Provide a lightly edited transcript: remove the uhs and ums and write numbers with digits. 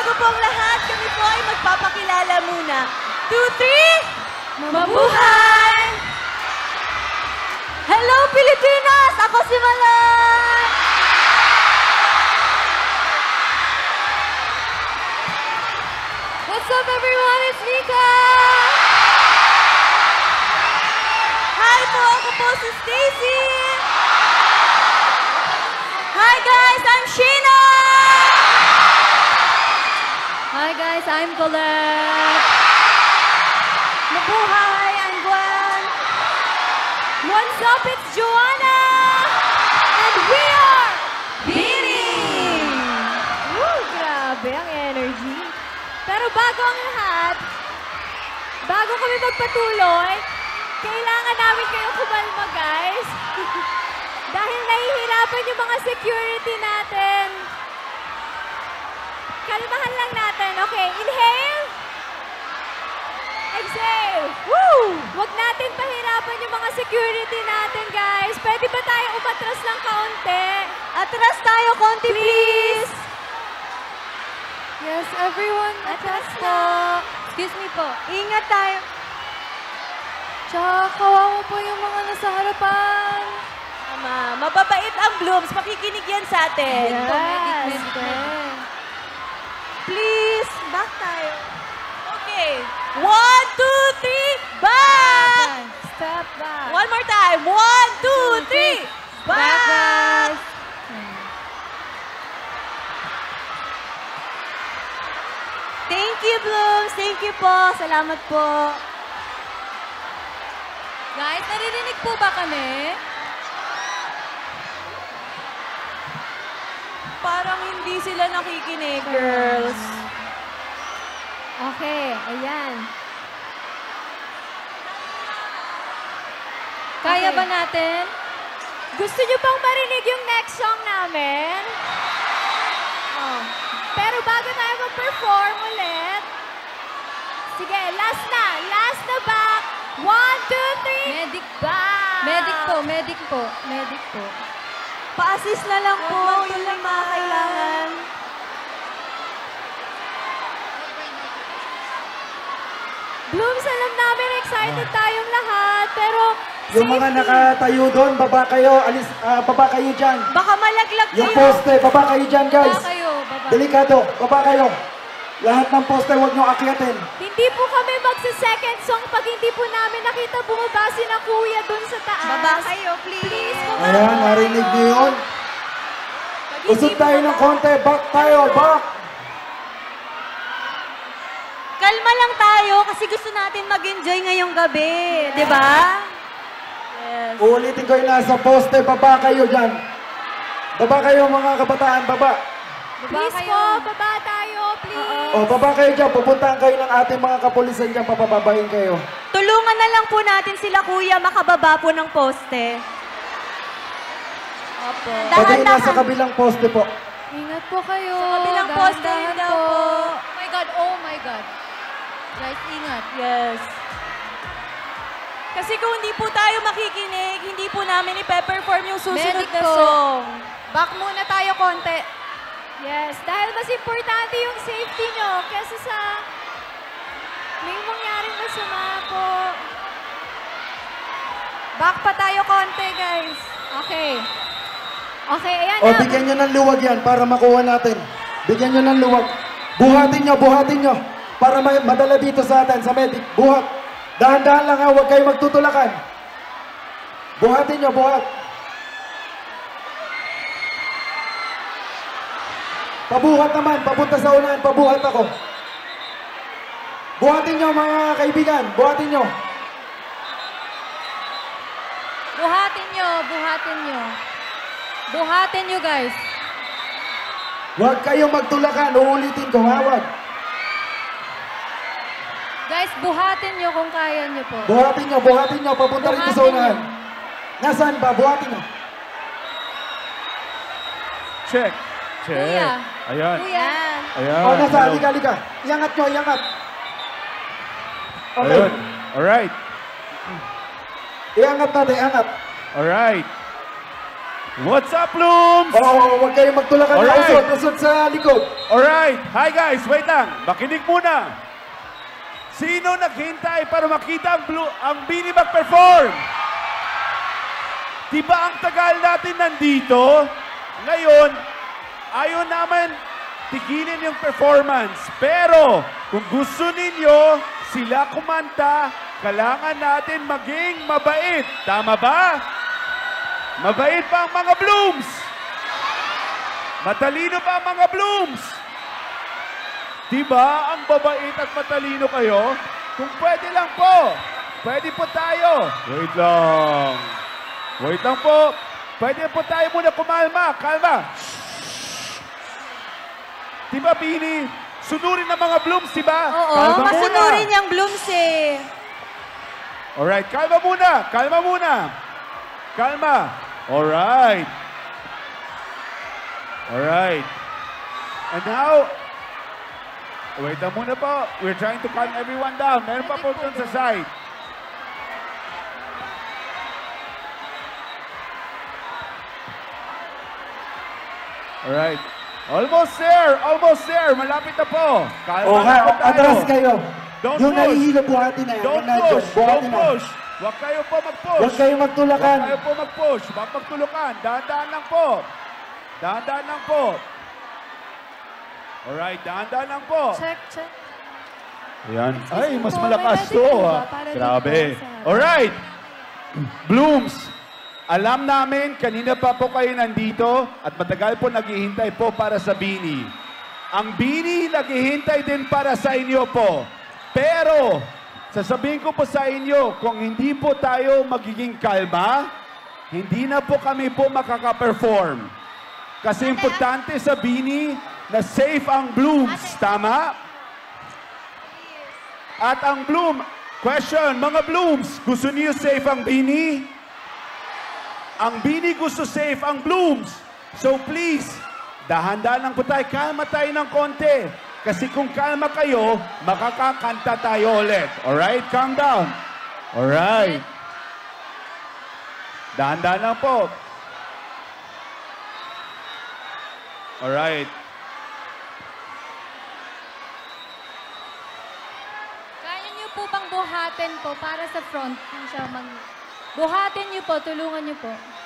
bago po ang lahat, kami po ay magpapakilala muna. 2, 3, mabuhay! Hello, Pilipinas! Ako si Malay! What's up, everyone? It's Mika! Hi po! Ako po si Stacy! Hi guys! I'm Sheena! Hi, guys. I'm Colette. Mabuhay! I'm Gwen! What's up? It's Joanna! And we are Beanie! Woo! Grabe ang energy. Pero bago ang lahat, bago kami magpatuloy, kailangan namin kayong kumalma, guys. Dahil nahihirapan yung mga security natin. Kalmahan lang natin. Okay, inhale. Exhale. Woo! Huwag natin pahirapan yung mga security natin, guys. Pwede ba tayo umatras ng kaunti? Atras tayo, konti please! Yes, everyone. Atras Atras na. po. Excuse me po. Ingat tayo. Tsaka kawawa po yung mga nasa harapan. Tama. Mababait ang Blooms. Makikinig yan sa atin. Yes. Please, back tayo. Okay. 1, 2, 3, back! Step back. One more time. 1, 2, 3, back! Thank you, Blooms. Thank you po. Salamat po. Guys, naririnig po ba kami? Parang hindi sila nakikinig, girls. Okay, ayan. Kaya Okay. ba natin? Gusto niyo pang marinig yung next song namin? Oh. Pero bago tayo mag-perform ulit, sige, last na back. 1, 2, 3. Medic. Back. Medic po. Pa-assist na lang po. Yun lang mga kailangan. Blooms, alam namin excited tayong lahat, pero Yung mga nakatayo doon, baba kayo. Baba kayo dyan. Baka malaglag Yung kayo. poste, baba kayo dyan, guys. Baba kayo, baba. Delikado, baba kayo. Lahat ng poste, huwag nyo akyatin. hindi po kami magsa-second song pag hindi po namin nakita bumaba si na kuya dun sa taas. Baba kayo, please. Please, Ayan, narinig nyo yun. Pag Usod hindi tayo bumaba- ng konti. Back tayo, back. Kalma lang tayo kasi gusto natin mag-enjoy ngayong gabi. Di ba? Yes. Uulitin ko yung nasa poste, baba kayo dyan. Baba kayo mga kabataan, baba. Please po, baba tayo, please. O, baba kayo dyan. Pupuntahan kayo ng ating mga kapulisan dyan. Papababahin kayo. Tulungan na lang po natin sila, kuya, makababa po ng poste. Opo. Pagay nasa kabilang poste po. Ingat po kayo. Sa kabilang poste Dahan-dahan yun daw po. Oh my God. Guys, ingat. Yes. Kasi kung hindi po tayo makikinig, hindi po namin ipe-perform yung susunod Medic na po. song. Back muna tayo konti. Yes, dahil mas importante yung safety nyo kesa sa may mangyaring masama po. Back pa tayo konti, guys. Okay. Okay, ayan O, na. bigyan nyo ng luwag yan para makuha natin. Bigyan nyo ng luwag. Buhatin nyo. Para madala dito sa atin, sa medic. Buhat. Dahan-dahan lang ha, huwag kayo magtutulakan. Buhatin nyo, buhat. Pabuhat naman, papunta sa unahan, pabuhat ako. Buhatin nyo mga kaibigan, buhatin nyo. Buhatin nyo. Buhatin nyo, guys. Huwag kayong magtulakan, uulitin ko, ha, huwag. Guys, buhatin nyo kung kaya nyo po. Buhatin nyo, papunta rito sa Buhatin unahan. Nasaan ba? Buhatin nyo. Check. Kuya. Ayan. Kuya. Ayan. O, nasa, Hello. halika. Iangat nyo, iangat. Okay. Ayun. Alright. Iangat natin, iangat. Alright. What's up, Blooms? Oo, huwag kayong magtulakan. Alright. Usod sa likod. Alright. Hi, guys. Wait lang. Makinig muna. Sino naghintay para makita ang Bini mag-perform? Diba ang tagal natin nandito? Ngayon, ayaw naman tigilin yung performance. Pero, kung gusto ninyo sila kumanta, kailangan natin maging mabait. Tama ba? Mabait ba ang mga Blooms? Matalino ba ang mga Blooms? Diba ang babait at matalino kayo? Kung pwede lang po. Pwede po tayo. Wait lang. Wait lang po. Pwede po tayo muna kumalma. Kalma. Diba, Bini? Sunurin ng mga Blooms, diba? Oo, Kalma masunurin muna. yung blooms eh. Alright, kalma muna. Kalma muna. Kalma. Alright. Alright. And now, wait lang muna po. We're trying to calm everyone down. Meron pa po dun sa side. Alright. Almost there. Almost there. Malapit na po. Kalma O lang po nga, tayo. atras kayo. Don't Yung push. nahihilo, buhatin na yan. Don't Yung nandyan, push. Don't buhatin na. push. Huwag kayo po mag-push. Huwag kayong magtulakan. Huwag kayo po mag-push. Huwag magtulukan. Dahan-dahan lang po. Dahan-dahan lang po. Alright, dahan-dahan lang po. Check, check. Ayan. Ay, mas po, malakas may to. medic po ba? Ah. Para Grabe. dito sa- Alright. Blooms, alam namin, kanina pa po kayo nandito at matagal po naghihintay po para sa Bini. Ang Bini naghihintay din para sa inyo po. Pero, sasabihin ko po sa inyo, kung hindi po tayo magiging kalma, hindi na po kami po makaka-perform. Kasi importante sa Bini na safe ang Blooms. Tama? At ang Bloom, question, mga Blooms, gusto niyo safe ang Bini? Ang Bini gusto safe ang Blooms. So please, dahan-dahan lang po tayo, kalma tayo ng konti. Kasi kung kalma kayo, makakakanta tayo ulit. Alright? Calm down. Alright. Dahan-dahan lang po. Alright. Kaya niyo po bang buhatin po para sa front? Siya buhatin niyo po, tulungan niyo po.